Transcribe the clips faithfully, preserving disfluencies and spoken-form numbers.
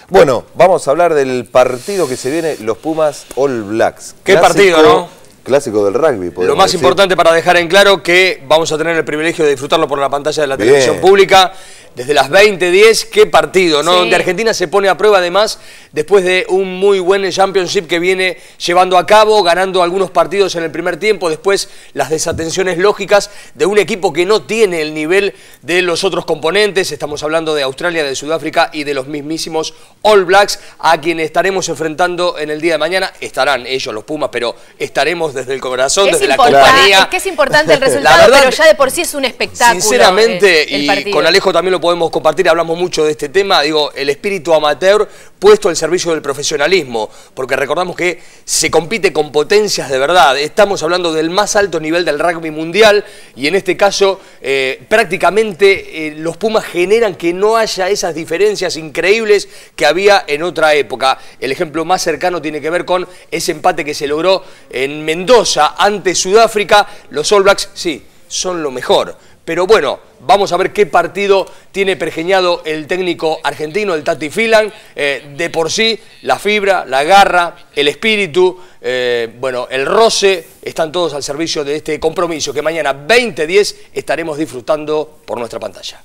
Bueno, vamos a hablar del partido que se viene, los Pumas All Blacks. ¿Qué clásico, partido, no? Clásico del rugby, Lo más decir. importante para dejar en claro que vamos a tener el privilegio de disfrutarlo por la pantalla de la Bien. televisión pública. Desde las veinte diez, qué partido, ¿no? Sí. Donde Argentina se pone a prueba además después de un muy buen Championship que viene llevando a cabo, ganando algunos partidos en el primer tiempo, después las desatenciones lógicas de un equipo que no tiene el nivel de los otros componentes. Estamos hablando de Australia, de Sudáfrica y de los mismísimos All Blacks, a quienes estaremos enfrentando en el día de mañana. Estarán ellos, los Pumas, pero estaremos desde el corazón, es desde la compañía. compañía. Es que es importante el resultado, verdad, pero ya de por sí es un espectáculo. Sinceramente, el, el y partido. con Alejo también lo podemos compartir, hablamos mucho de este tema, digo, el espíritu amateur puesto al servicio del profesionalismo, porque recordamos que se compite con potencias de verdad. Estamos hablando del más alto nivel del rugby mundial y en este caso eh, prácticamente eh, los Pumas generan que no haya esas diferencias increíbles que había en otra época. El ejemplo más cercano tiene que ver con ese empate que se logró en Mendoza ante Sudáfrica. Los All Blacks, sí, son lo mejor. Pero bueno, vamos a ver qué partido tiene pergeñado el técnico argentino, el Tati Filan. Eh, de por sí, la fibra, la garra, el espíritu, eh, bueno, el roce, están todos al servicio de este compromiso que mañana veinte diez estaremos disfrutando por nuestra pantalla.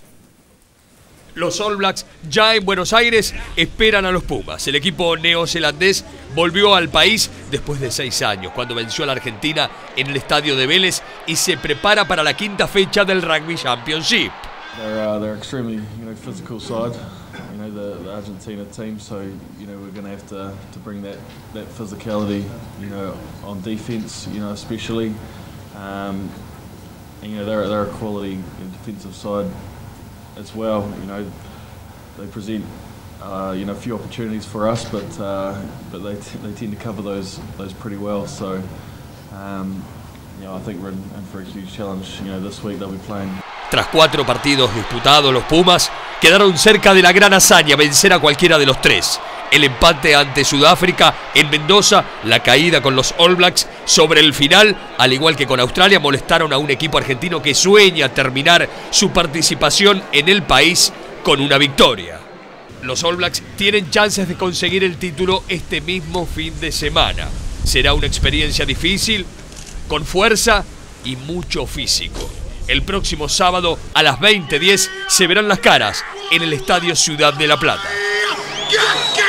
Los All Blacks ya en Buenos Aires esperan a los Pumas. El equipo neozelandés volvió al país después de seis años, cuando venció a la Argentina en el estadio de Vélez y se prepara para la quinta fecha del Rugby Championship. They're, uh, they're extremely, you know, physical side. You know, the, the Argentina team, so you know we're going to have to to bring that that physicality, you know, on defense, you know, especially. Um, and, you know, they're they're a quality defensive side as well. You know, they present uh, you know a few opportunities for us, but uh, but they t they tend to cover those those pretty well. So um, you know, I think we're in, in for a huge challenge. You know, this week they'll be playing. Tras cuatro partidos disputados, los Pumas quedaron cerca de la gran hazaña, vencer a cualquiera de los tres. El empate ante Sudáfrica en Mendoza, la caída con los All Blacks sobre el final, al igual que con Australia, molestaron a un equipo argentino que sueña terminar su participación en el país con una victoria. Los All Blacks tienen chances de conseguir el título este mismo fin de semana. Será una experiencia difícil, con fuerza y mucho físico. El próximo sábado a las veinte diez se verán las caras en el Estadio Ciudad de La Plata.